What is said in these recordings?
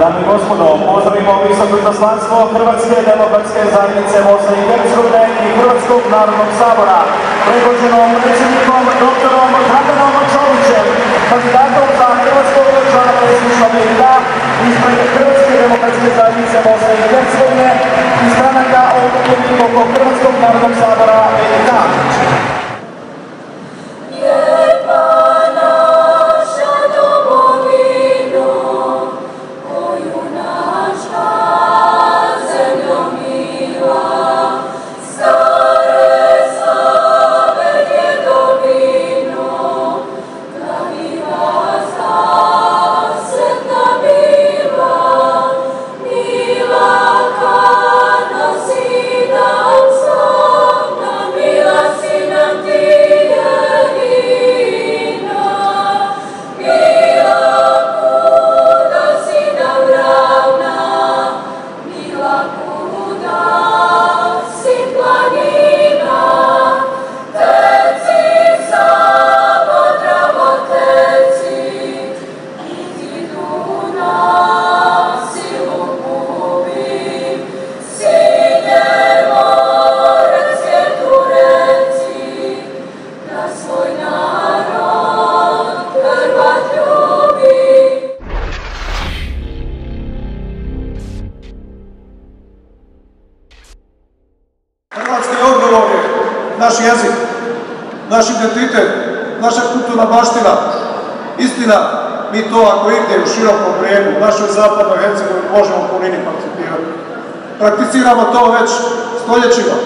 Dame i gospodo, pozdravimo visoko izaslanstvo Hrvatske demokratske zajednice Bosne i Hercegovine i Hrvatskog narodnog sabora, predvođeno predsjednikom doktorom Draganom Čovićem, kandidatom za hrvatskog člana predsjedništva BiH ispred Hrvatske demokratske zajednice Bosne i Hercegovine i stranaka okupljenih oko Hrvatskog narodnog sabora BiH. Hrvatski odgovor je naš jezik, naš identitet, naša kulturna baština. Istina, mi to ako igdje u širokom brijegu, u našoj zapadnoj Hercegovini možemo u punini participirati. Prakticiramo to već stoljećima,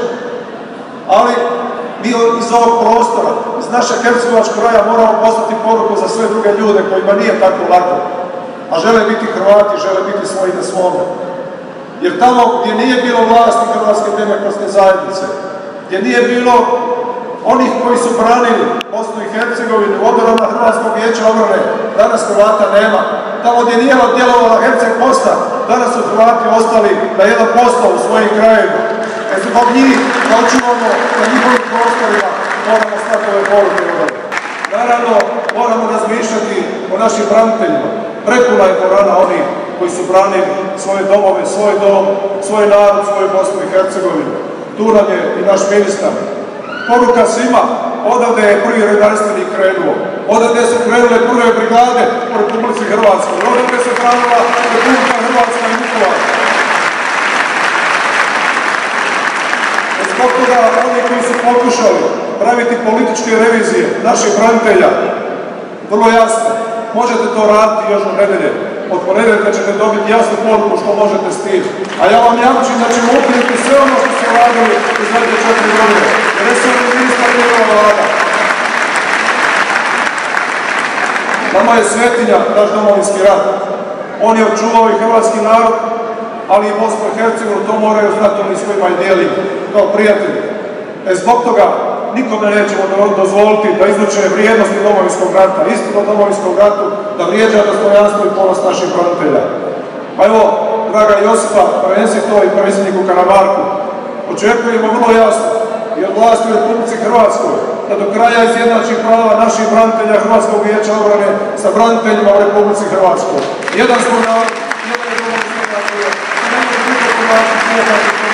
ali mi iz ovog prostora, iz našeg hercegovačkog kraja moramo poslati poruku za sve druge ljude kojima nije tako lako, a žele biti Hrvati, žele biti svoji na svome. Jer tamo gdje nije bilo vlasti Hrvatske demokratske zajednice, gdje nije bilo onih koji su branili Bosnu i Hercegovinu u odbrani Hrvatskog vijeća obrane, danas Hrvata nema. Tamo gdje nije djelovala Herceg Bosna, danas su Hrvati ostali na 1% u svojim krajevima. Zbog njih da očuvamo na njihovim prostorima moramo stati ove poruke. Naravno, moramo razmišljati o našim braniteljima. Prepuna je dvorana onih koji su branili svoje domove, svoj dom, svoj narod, svoju Bosnu i Hercegovinu. Tu nam je i naš ministar. Poruka svima, odavde je prvi redarstvenik krenuo, odavde su krenule prve brigade u Republici Hrvatskoj, odavde se branila Republika Hrvatska i Vukovar. Zbog toga oni koji su pokušali praviti političke revizije naših branitelja, vrlo jasno, možete to raditi još u nedelje. Od ponedjeljka ćete dobiti jasnu poruku što možete s tim. A ja vam jamčim da ćemo ukinuti sve ono što ste radili u zadnje 4 godine. Resorni ministar i ova vlada. Nama je svetinja naš domovinski rat. On je očuvao i hrvatski narod, ali i Bosnu i Hercegovinu, to moraju znati oni s kojima i dijeli kao prijatelji. Zbog toga nikome nećemo dozvoliti da izvuče vrijednosti domovinskog rata, istinu o domovinskom ratu, da vrijeđa dostojanstvo i ponos naših branitelja. Pa evo, draga Josipa, prenesi to i predsjedniku Karamarku. Očekujemo vrlo jasno i od vlasti u Republici Hrvatskoj da do kraja izjednači prava naših branitelja Hrvatskog vijeća obrane sa braniteljima u Republici Hrvatskoj. Jedan smo narod, jedan je domovinski rat, ne može nikako naći